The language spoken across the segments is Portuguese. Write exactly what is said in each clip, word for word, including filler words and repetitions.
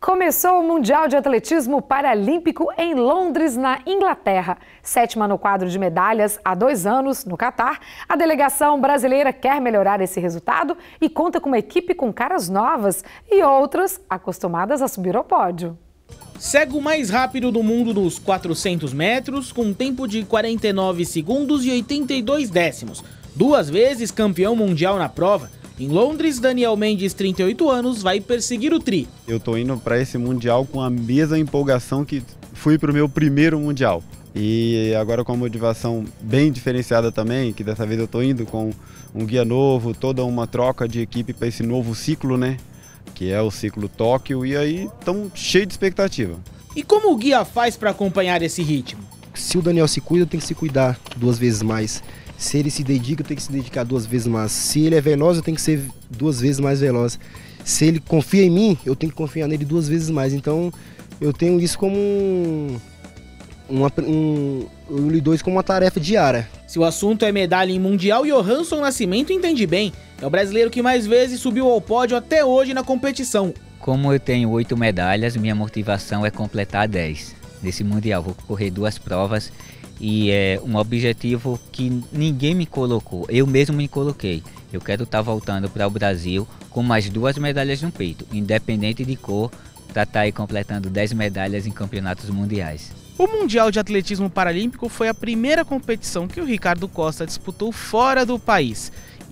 Começou o Mundial de Atletismo Paralímpico em Londres, na Inglaterra. Sétima no quadro de medalhas há dois anos, no Catar. A delegação brasileira quer melhorar esse resultado e conta com uma equipe com caras novas e outras acostumadas a subir ao pódio. Segue o mais rápido do mundo nos quatrocentos metros, com um tempo de quarenta e nove segundos e oitenta e dois décimos. Duas vezes campeão mundial na prova. Em Londres, Daniel Mendes, trinta e oito anos, vai perseguir o tri. Eu tô indo para esse Mundial com a mesma empolgação que fui para o meu primeiro Mundial. E agora com uma motivação bem diferenciada também, que dessa vez eu tô indo com um guia novo, toda uma troca de equipe para esse novo ciclo, né? Que é o ciclo Tóquio, e aí estamos cheios de expectativa. E como o guia faz para acompanhar esse ritmo? Se o Daniel se cuida, tem que se cuidar duas vezes mais. Se ele se dedica, tem que se dedicar duas vezes mais. Se ele é veloz, eu tenho que ser duas vezes mais veloz. Se ele confia em mim, eu tenho que confiar nele duas vezes mais. Então, eu tenho isso como um... Uma, um eu lido isso como uma tarefa diária. Se o assunto é medalha em Mundial, Johansson Nascimento entende bem. É o brasileiro que mais vezes subiu ao pódio até hoje na competição. Como eu tenho oito medalhas, minha motivação é completar dez. Nesse Mundial, vou correr duas provas. E é um objetivo que ninguém me colocou, eu mesmo me coloquei. Eu quero estar voltando para o Brasil com mais duas medalhas no peito, independente de cor, para estar aí completando dez medalhas em campeonatos mundiais. O Mundial de Atletismo Paralímpico foi a primeira competição que o Ricardo Costa disputou fora do país.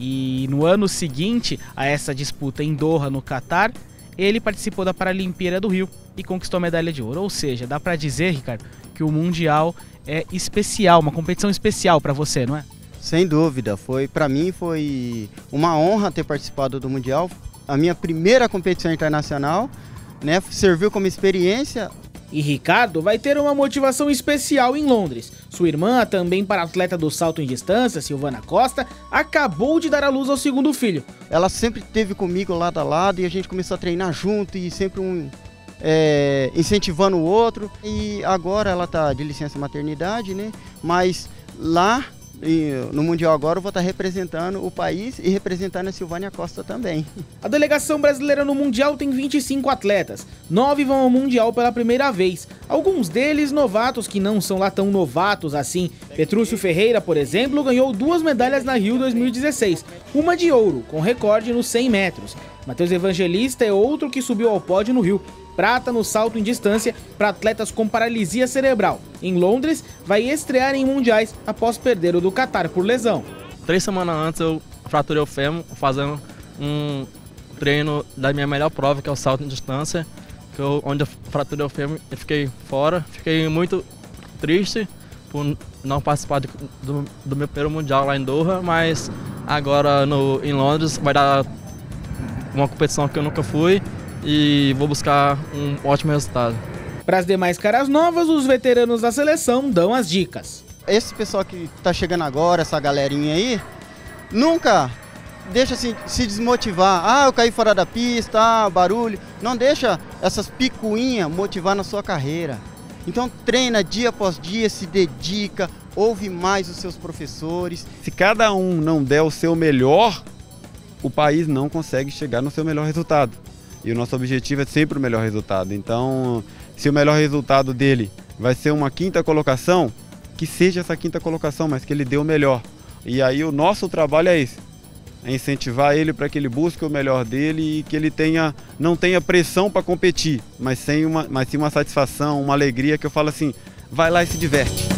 E no ano seguinte a essa disputa em Doha, no Catar, ele participou da Paralimpíada do Rio e conquistou a medalha de ouro. Ou seja, dá para dizer, Ricardo, que o Mundial é especial, uma competição especial para você, não é? Sem dúvida, foi para mim foi uma honra ter participado do Mundial, a minha primeira competição internacional, né? Serviu como experiência. E Ricardo vai ter uma motivação especial em Londres. Sua irmã, também paratleta do salto em distância, Silvana Costa, acabou de dar à luz ao segundo filho. Ela sempre esteve comigo lado a lado e a gente começou a treinar junto e sempre um É, incentivando o outro, e agora ela está de licença maternidade, né? Mas lá no Mundial agora eu vou estar representando o país e representando a Silvânia Costa também. A delegação brasileira no Mundial tem vinte e cinco atletas, nove vão ao Mundial pela primeira vez, alguns deles novatos que não são lá tão novatos assim. Petrúcio Ferreira, por exemplo, ganhou duas medalhas na Rio dois mil e dezesseis, uma de ouro, com recorde nos cem metros. Matheus Evangelista é outro que subiu ao pódio no Rio. Prata no salto em distância para atletas com paralisia cerebral. Em Londres, vai estrear em mundiais após perder o do Catar por lesão. Três semanas antes eu fraturei o fêmur fazendo um treino da minha melhor prova, que é o salto em distância, que eu, onde eu fraturei o fêmur e fiquei fora. Fiquei muito triste por não participar de, do, do meu primeiro mundial lá em Doha, mas agora no, em Londres vai dar uma competição que eu nunca fui. E vou buscar um ótimo resultado. Para as demais caras novas, os veteranos da seleção dão as dicas. Esse pessoal que está chegando agora, essa galerinha aí, nunca deixa se, se desmotivar. Ah, eu caí fora da pista, ah, barulho. Não deixa essas picuinhas motivar na sua carreira. Então treina dia após dia, se dedica, ouve mais os seus professores. Se cada um não der o seu melhor, o país não consegue chegar no seu melhor resultado. E o nosso objetivo é sempre o melhor resultado. Então, se o melhor resultado dele vai ser uma quinta colocação, que seja essa quinta colocação, mas que ele dê o melhor. E aí o nosso trabalho é esse, é incentivar ele para que ele busque o melhor dele e que ele tenha, não tenha pressão para competir, mas, sem uma, mas sim uma satisfação, uma alegria, que eu falo assim, vai lá e se diverte.